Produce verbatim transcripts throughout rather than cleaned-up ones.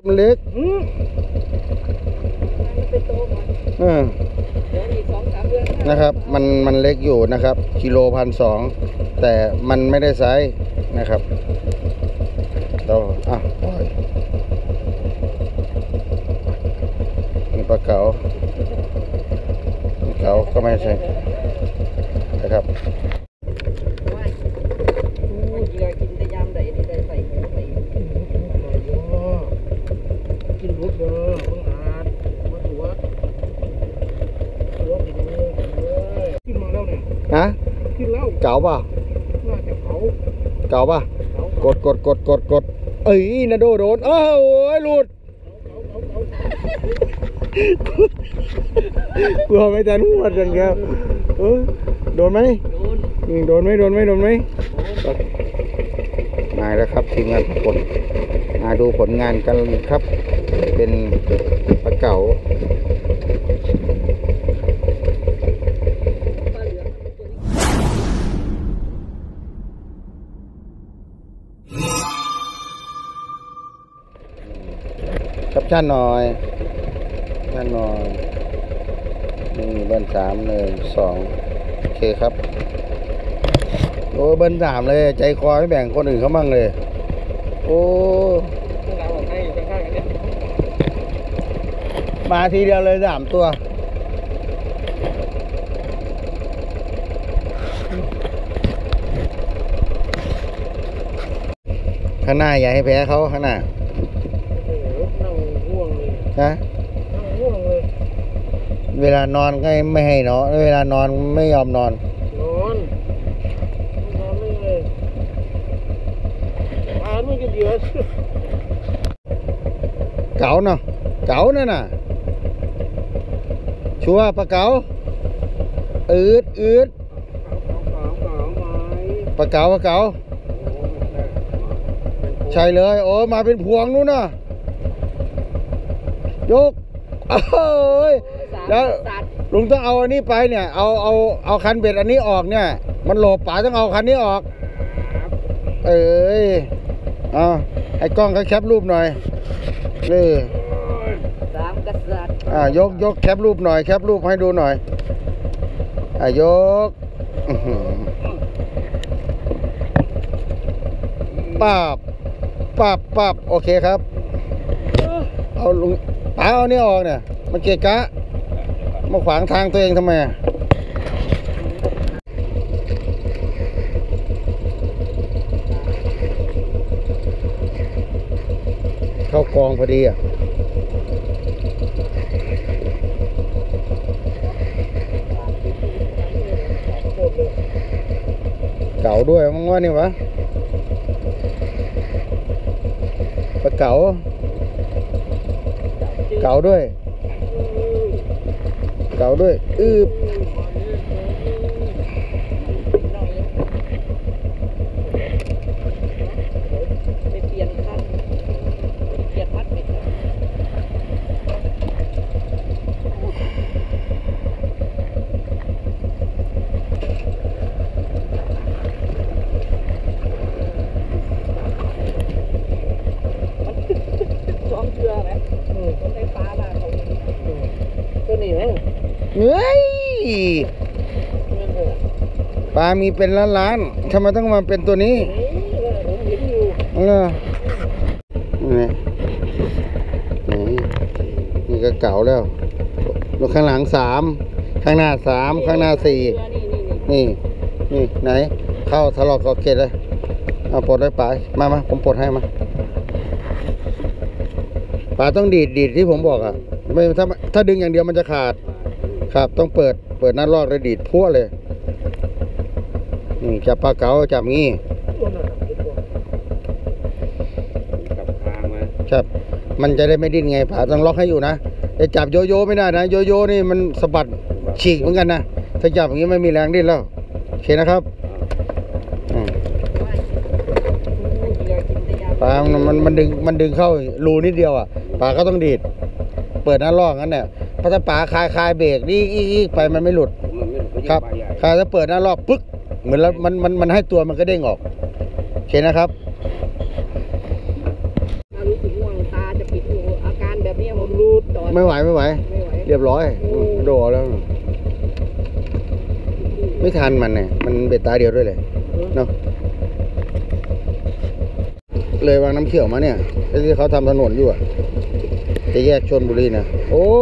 มันเล็กอืมนะครับมันมันเล็กอยู่นะครับกิโลพันสองแต่มันไม่ได้ไซส์นะครับเราอ่ะปล่อยนี่ปลาเก๋าเก๋าก็ไม่ใช่นะครับนะเก๋าป่ะเก๋าป่ะกดกดกดกดกดเอ้ยนะโดโดนโอ้ยหลุดกลัวไม่ทันหัวจังครับโดนไหมโดนไหมโดนไหมโดนไหมมาแล้วครับทีมงานทุกคนมาดูผลงานกันครับเป็นปลาเก๋าครับชั้นหน่อยชั้นหน่อยนี่เบิ้ลสามหนึ่งสองโอเคครับโอ้เบิ้ลสามเลยใจคอไม่แบ่งคนอื่นเขาบ้างเลยโอ้มาทีเดียวเลยสามตัวข้างหน้าอย่าให้แพ้เขาข้างหน้านะเวลานอนก็ไม่ให้นอนเวลานอนไม่ยอมนอนนอนนอนไม่เลยอ่านไม่กินเยอะเก๋าเนาะเก๋านั่นน่ะชัวร์ปลาเก๋าอืดอืดปลาเก๋าปลาเก๋าใช่เลยโอ้มาเป็นพวงนู้นน่ะยกเอ้ยแล้วลุงต้องเอาอันนี้ไปเนี่ยเอาเอาเอาคันเบ็ดอันนี้ออกเนี่ยมันโหลบป่าต้องเอาคันนี้ออกเอ้ยเอาให้กล้องเขาแคปรูปหน่อยนี่สามกษัตริย์อ่ายกยกแคปรูปหน่อยแคปรูปให้ดูหน่อยอ่ายกปับปับปับโอเคครับเอาลุงป๋าเอานี่ออกเนี่ยมันเกะกะมาขวางทางตัวเองทำไมเข้ากองพอดีอ่ะเก๋าด้วยมั้งว่านี่วะปลาเก๋าเก๋าด้วยเก๋าด้วยอืบเฮ้ยปลามีเป็นล้านล้านทำไมต้องมาเป็นตัวนี้เออนี่นี่นี่ก็เก่าแล้วลูกข้างหลังสามข้างหน้าสามข้างหน้าสี่นี่นี่ไหนเข้าทะเลาะกอเกตเลยเอาปลดได้ปลามามาผมปลดให้มาปลาต้องดีดดีดที่ผมบอกอ่ะไม่ถ้าถ้าดึงอย่างเดียวมันจะขาดครับต้องเปิดเปิดหน้าลอกเลยดีดพั่วเลยนี่จับปลาเก๋าจับงี้ครับมันจะได้ไม่ดิ้นไงปลาต้องล็อกให้อยู่นะจะจับโยโย่ไม่ได้นะโยโย่นี่มันสะบัดฉีกเหมือนกันนะถ้าจับอย่างนี้ไม่มีแรงดิ้นแล้วโอเคนะครับปลามันมันดึงมันดึงเข้ารูนิดเดียวอ่ะปลาก็ต้องดีดเปิดหน้าลอกงั้นเนี่ยเพราะถ้าปลาคลายคลายเบรกนี่อีกไปมันไม่หลุดครับคลายถ้าเปิดหน้ารอบปึ๊กเหมือนแล้วมันมันมันให้ตัวมันก็เด้งออกโอเคนะครับถ้ารู้สึกง่วงตาจะปิดหัวไม่ไหวไม่ไหวเรียบร้อยโดดแล้วไม่ทันมันเนี่ยมันเบ็ดตาเดียวด้วยเลยเนาะเลยวางน้ำเขียวมาเนี่ยที่เขาทำถนนอยู่อะจะแยกชลบุรีนะโอ้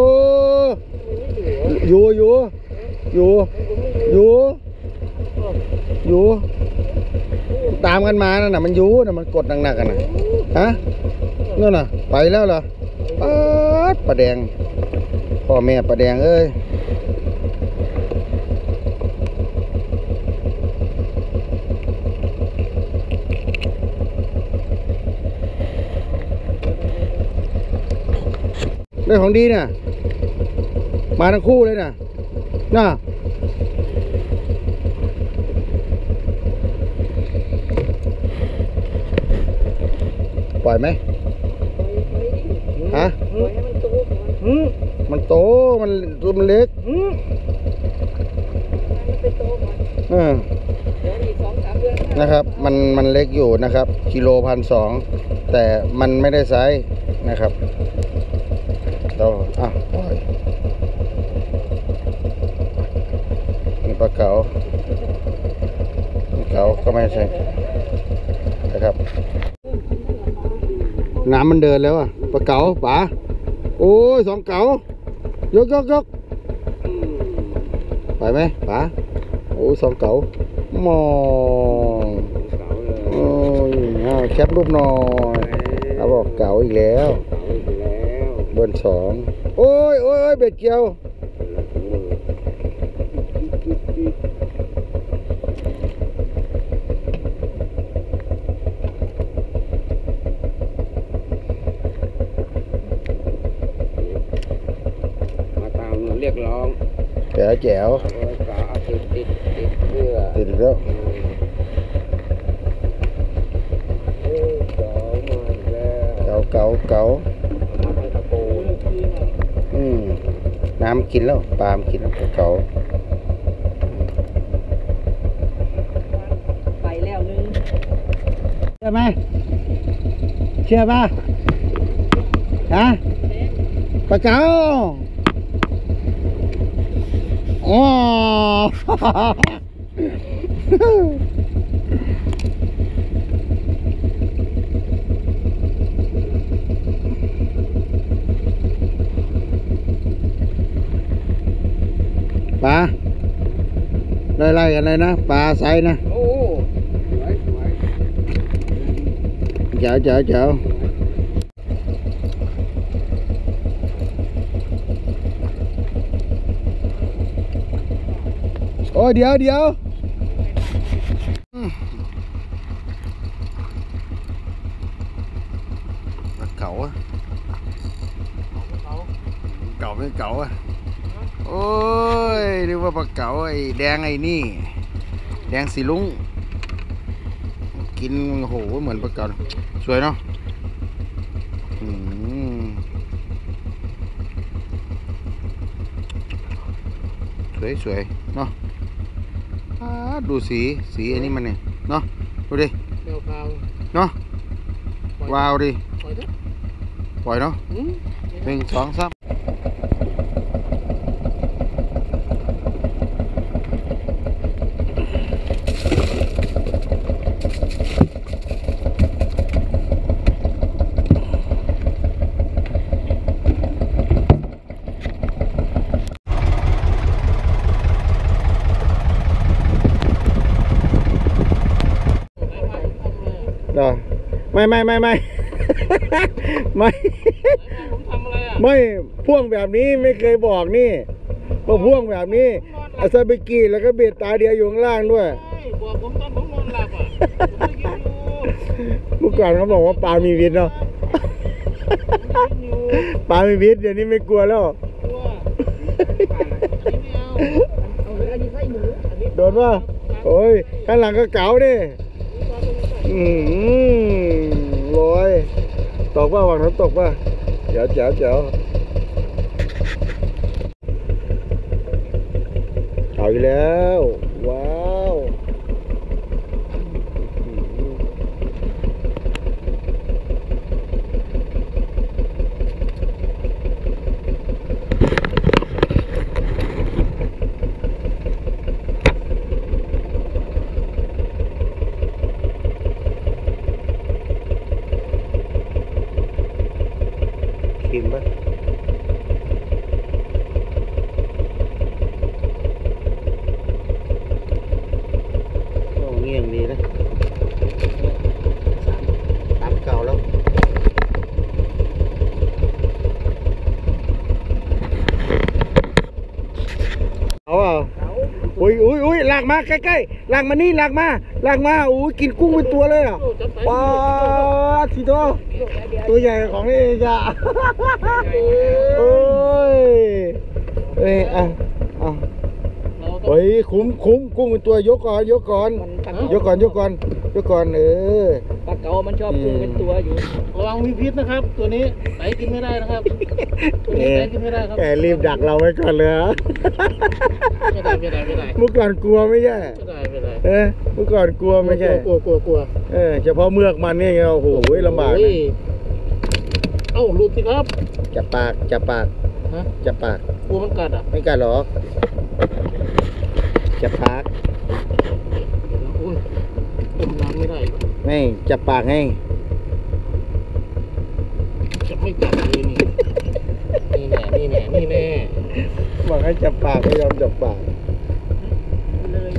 อยู่อยู่อยู่อยู่อยู่ตามกันมานั่นน่ะมันอยู่น่ะมันกดหนักๆกันน่ะฮะนั่นน่ะไปแล้วเหรอปาดปลาแดงพ่อแม่ปลาแดงเอ้ยได้ของดีเนี่ยมาทั้งคู่เลยนะน่ะปล่อยไหมฮะมันโตมันตัวมันเล็กนะครับมันมันเล็กอยู่นะครับกิโลพันสองแต่มันไม่ได้ไซส์นะครับเราอ่ะปล่อยนี่ปลาเก๋าเก๋าก็ไม่ใช่นะครับน้ำมันเดินแล้วอ่ะปลาเก๋าป๋าโอ้ยสองเก๋ายกยกยกไปไหมป๋าโอ้สองเก๋ามองโอ้ยแคปรูปหน่อยเขาบอกเก๋าอีกแล้วเบิร์นสองโอ้ยโอ้ยเบ็ดเกี่ยวมาตามเรียกร้องแจ๋วแจ๋วติดติดติดเพื่อติดแล้วเก๋าเก๋าเก๋าอืมน้ำกินแล้วปลามกินแล้วเก๋าไปแล้วนึงเชื่อไหมเชื่อป่ะฮะปลาเก๋าอ๋อปลาไล่ๆกันเลยนะปลาไซนะโอ้สวยสวยเจ๋วเจ๋วเจ๋วโอ้เดี๋ยวเดี๋ยวเก๋าอะเก๋าไม่เก๋าอะโอ้ยเรียกว่าปลาเก๋าไอ้แดงไอ้นี่แดงสีลุงกินโหเหมือนปลาเก๋าสวยเนาะสวยสวยเนาะดูสีสีอันนี้มันเนี่ยเนาะดูดิเนาะว้าวดิปล่อยเนาะหนึ่งสองสามไม่ไม่ไม่ไม่ไม่ไม่พ่วงแบบนี้ไม่เคยบอกนี่ว่าพ่วงแบบนี้อาซาบิกิแล้วก็เบ็ดตาเดียวอยู่ข้างล่างด้วยบอกผมตอนผมนอนหลับอ่ะเมื่อก่อนเขาบอกว่าปลามีพิษเนาะปลามีพิษเดี๋ยวนี้ไม่กลัวแล้วโดนว่าโอ้ยข้างหลังก็เก๋าดิอืมลอยตกว่าหวังน้ำตกว่าเจ๋วเจ๋วเจ๋วเอาอีกแล้วว้าวพิมพ์ปะโอ้เงี้ยงดีนะตามเก่าแล้วเอาเปล่าอุ้ยอุ้ยอุ้ยลากมาใกล้ๆลากมานี่ลากมาลากมาอุ้ยกินกุ้งเป็นตัวเลยอ่ะว้าวทีโตตัวใหญ่ของนี่จ้ะโอ้ยเอ้ยอ่ะอ่ะเฮ้ยคุ้มคุ้มกุ้งเป็นตัวยกก่อนยกก่อนยกก่อนยกก่อนยกก่อนเออปลาเก๋ามันชอบกุ้งเป็นตัวอยู่ระวังมีพิษนะครับ ตัวนี้ไสกินไม่ได้นะครับตัวนี้ไสกินไม่ได้ครับแกรีบดักเราไว้ก่อนเลยฮะไม่ได้ไม่ได้ไม่ได้เมื่อก่อนกลัวไม่ใช่ไม่ได้ไม่ได้เออเมื่อก่อนกลัวไม่ใช่กลัวกลัวกลัวเออเฉพาะเมือกมันนี่ไงโอ้โหลำบากโอ้นะยเอ้าหลุดสิครับจับปากจับปากฮะจับปากกลัวมันกัดอ่ะไม่กัดหรอกจับปากโอ้ยจมน้ำไม่ได้ไม่จับปากให้จะไม่กัดเลยนี่นี่แน่นี่แน่นี่แน่บอกให้จับปากไม่ยอมจับปากเลย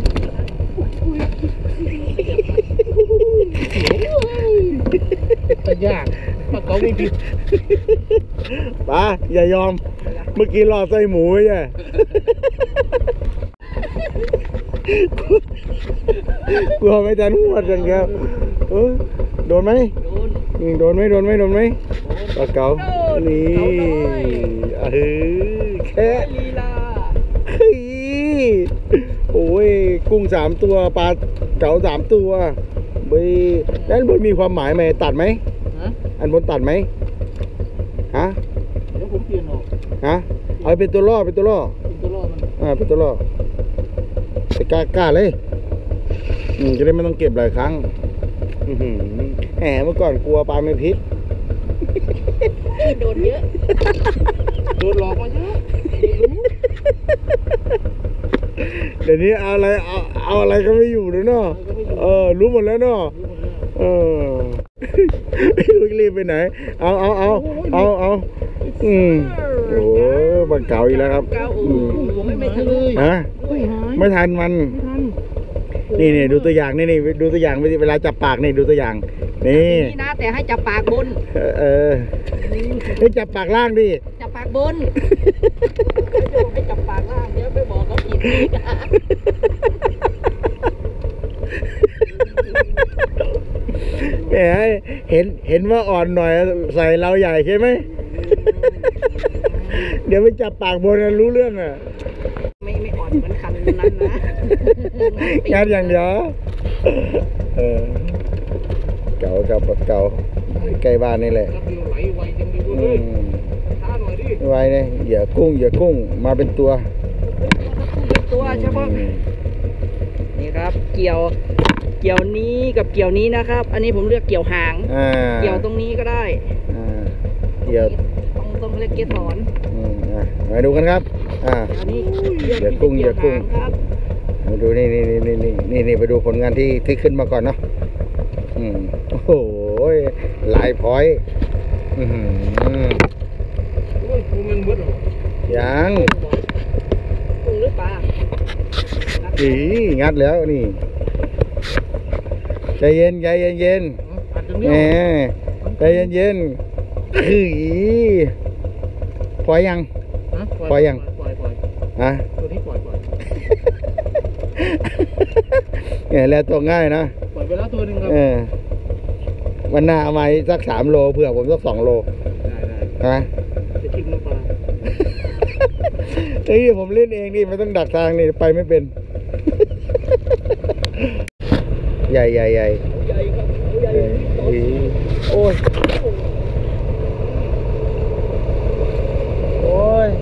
แต่ยากปลาเก๋าไม่ผิดป้าอย่ายอมเมื่อกี้รอดไส้หมูไม่ใช่กลัวไม่ทันหัวจังครับเออโดนไหมโดนอืมโดนไหมโดนไหมโดนไหมปลาเก๋านี่เออแค่ลีลาเฮ้ยโอ้ยกุ้งสามตัวปลาเก๋าสามตัวเบยด้านบนมีความหมายไหมตัดไหมฮะอันบนตัดไหมฮะเดี๋ยวผมเปลี่ยนออกฮะเอาเป็นตัวล่อเป็นตัวล่อเป็นตัวรอดมันอ่าเป็นตัวล่อไปกล้ากล้าเลยอืมจะได้ไม่ต้องเก็บหลายครั้งอื้อหือแหมเมื่อก่อนกลัวปลาไม่พิษโดนเยอะโดนหลอกมาเยอะไม่รู้เดี๋ยวนี้เอาอะไรเอาเอาอะไรก็ไม่อยู่เลยเนาะเออรู้หมดแล้วเนาะ เออไม่รู้รีบไปไหน เอาเอาเอาเอาเอาอืมโอ้ปลาเก๋าอีกแล้วครับเก้าโอ้อืมผมไม่ทันเลยฮะไม่หายไม่ทันมันไม่ทันนี่นี่ดูตัวอย่างนี่นี่ดูตัวอย่างเวลาจับปากนี่ดูตัวอย่าง นี่นี่นะแต่ให้จับปากบนเออเออให้จับปากล่างดิจับปากบนเขาจะบอกให้จับปากล่างเดี๋ยวไปบอกเขาผิดอีกอะแหมเห็นเห็นว่าอ่อนหน่อยใส่เราใหญ่ใช่ไหม เดี๋ยวไปจับปากบนรู้เรื่องอ่ะไม่ไม่อ่อนเหมือนคันนั้นนะงานอย่างเดียวเออเก่ากับเก่าใกล้บ้านนี่แหละครับเดี๋ยวไหลไวจังเลยอืเว้ยมช้าหน่อยดิไว้เนี่ยเหยื่อกุ้งเหยื่อกุ้งมาเป็นตัวเป็นตัวเฉพาะอืมนี่ครับ เกี่ยว เกี่ยวนี้กับเกี่ยวนี้นะครับ อันนี้ผมเลือกเกี่ยวหางอ่าเกี่ยวตรงนี้ก็ได้อ่าเหยื่อตรงตรงเรียกเกสรอืมอ่ะมาดูกันครับ อ่าอันนี้เดี๋ยวกุ้งเดี๋ยวกุ้งหางครับมาดูนี่นี่นี่นี่นี่นี่ไปดูผลงานที่ที่ขึ้นมาก่อนเนาะอืมโอ้โหหลายพอยต์อือหือโอ้ยกูมันมืดหรอยังกุ้งหรือปลาอีงัดแล้วนี่ใจเย็นใจเย็นเย็นอัดตรงแหนี้มใจเย็นเย็นคือปล่อยยังฮะปล่อยยังปล่อยปล่อยฮะตัวนี้ปล่อยปล่อยเนี่ยแล้วตัวง่ายนะปล่อยไปแล้วตัวหนึ่งครับเออวันหน้าเอามาอีกสักสามโลเผื่อผมสักสองโลได้ได้ฮะจะทิ้งน้ำปลาเฮ้ยผมเล่นเองนี่ไม่ต้องดักทางนี่ไปไม่เป็น ใหญ่ใหญ่ใหญ่ใหญ่ครับใหญ่เอออีโอ้ยโอ้ย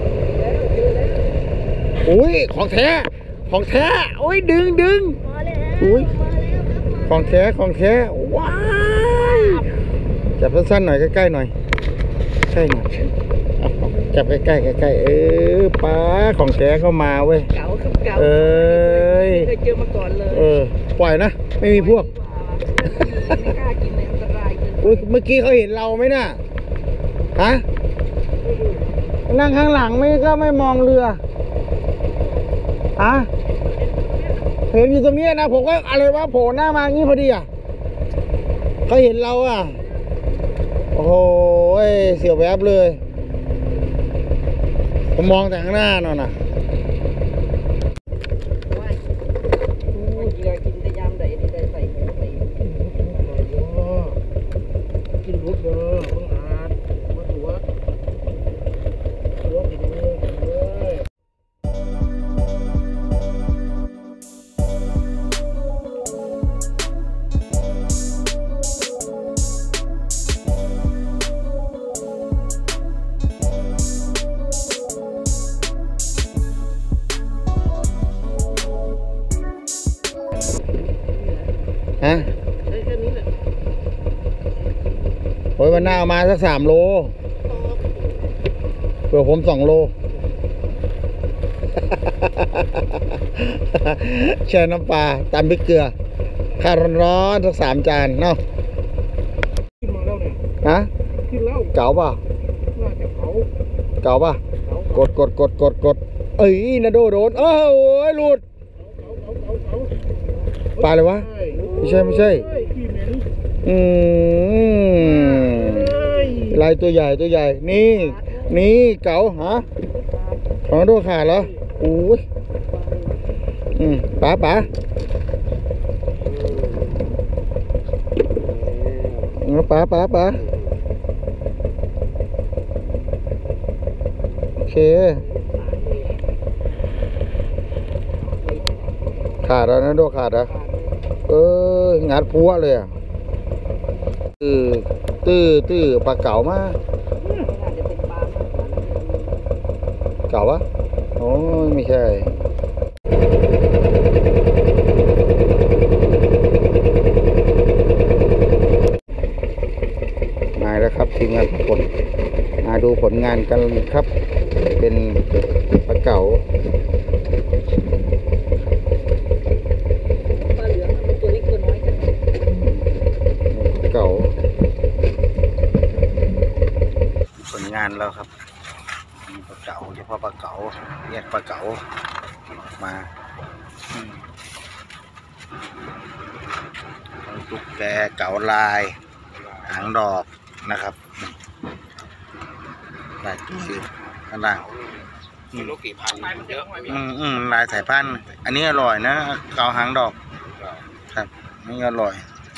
อุ้ยของแท้ของแท้โอ้ยดึงดึงอุ้ยของแท้ของแท้ว้ายจับสั้นๆหน่อยใกล้ๆหน่อยใกล้หน่อยเอาๆจับใกล้ๆใกล้ๆเออป้าของแท้เข้ามาเว้ยเก๋าครับเก๋าเอ้ยไม่เคยเจอมาก่อนเลยเออปล่อยนะไม่มีพวกไม่กล้ากินเลยอันตรายเกินอุ๊ยเมื่อกี้เขาเห็นเราไหมน่ะฮะนั่งข้างหลังไม่ก็ไม่มองเรือฮะเห็นอยู่ตรงนี้นะผมก็อะไรวะโผล่หน้ามางี้พอดีอ่ะเขาเห็นเราอ่ะโอ้โหเสียวแวบเลยผมมองแต่ข้างหน้านั่นน่ะกินแต่ยำใดที่ได้ใส่หูใส่กินรุดเด้อเพิ่งอาดมาตัวตัวกินเลยกินเลยฮะใช้แค่นี้แหละโอ้ยวันหน้าเอามาสักสามโลเผื่อผมสองโล แช่น้ำปลาตำพริกเกลือข้าวร้อนๆสักสามจานเนาะขึ้นมาแล้วเนี่ยฮะขึ้นแล้วเก๋าป่ะน่าจะเขาเก๋าป่ะเขากดกดกดกดกดเอ้ยนาโดโดนเอ้าโอ้ยหลุดเขาเขาเขาเขาปลาเลยวะ ไม่ใช่ไม่ใช่ขี้เหม็นอืมลายตัวใหญ่ตัวใหญ่ นี่ นี่เก๋าฮะของโดขาดเหรอโอ้ยอืมป๋าป๋าเอาป๋าป๋าป๋าโอเคขาดแล้วนะโดขาดแล้วเอองัดพัวเลยอ่ะตื้อตื้อตื้อปลาเก๋ามาเก๋าวะโอ้ยไม่ใช่มาแล้วครับทีมงานผลมาดูผลงานกันครับเป็นปลาเก๋าเก๋าผลงานแล้วครับมีปลาเก๋าเฉพาะปลาเก๋าแยกปลาเก๋ามาตุ๊กแกเก๋าลายหางดอกนะครับลายตัวข้างล่างไม่รู้กี่พันมันเยอะอืมอืมลายสายพันธุ์อันนี้อร่อยนะเก๋าหางดอกครับนี่อร่อย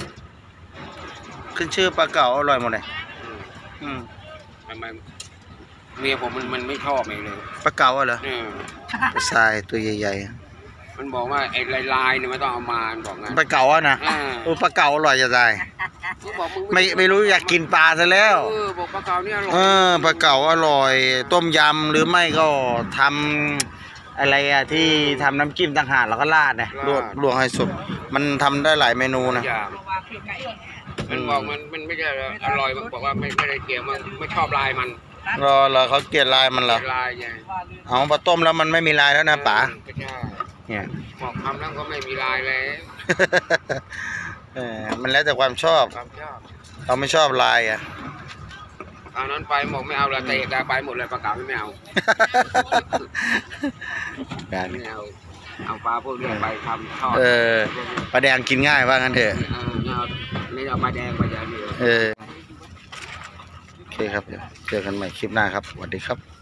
ขึ้นชื่อปลาเก๋าอร่อยหมดเลยอืมทำไมเมียผมมันมันไม่ชอบเลยเลยปลาเก๋าอะเหรอเออปลาทรายตัวใหญ่มันบอกว่าไอ้ลายลายๆเนี่ยไม่ต้องเอามามันบอกงั้นๆปลาเก๋าอะนะอ่าโอ้ปลาเก๋าอร่อยจะตายก็บอกมึงไม่ไม่รู้อยากกินปลาซะแล้วเออบอกปลาเก๋าเนี่ยอร่อยเออปลาเก๋าอร่อย ต้มยำหรือไม่ก็ทำอะไรอะที่ทำน้ำจิ้มต่างหากแล้วก็ราดเนี่ยลวกลวกให้สุกมันทำได้หลายเมนูนะอย่างมันบอกมันมันไม่ใช่อร่อยมันบอกว่าไม่ไม่ได้เกี่ยวมันไม่ชอบลายมันรอเหรอเขาเกลียดลายมันเหรอลายไงเอาปลาต้มแล้วมันไม่มีลายแล้วนะป๋าไม่ใช่เนี่ยบอกทำแล้วก็ไม่มีลายเลยเออมันแล้วแต่ความชอบความชอบเราไม่ชอบลายอ่ะตอนนั้นไปบอกไม่เอาละเตะแต่ไปหมดเลยปลาเก๋าไม่เอาการไม่เอาเอาปลาพวกนี้ไปทำทอดเออปลาแดงกินง่ายว่างั้นเถอะเออเนี่ยเอานี่เอาปลาแดงปลาแดงนี่เออโอเคครับเดี๋ยวเจอกันใหม่คลิปหน้าครับสวัสดีครับ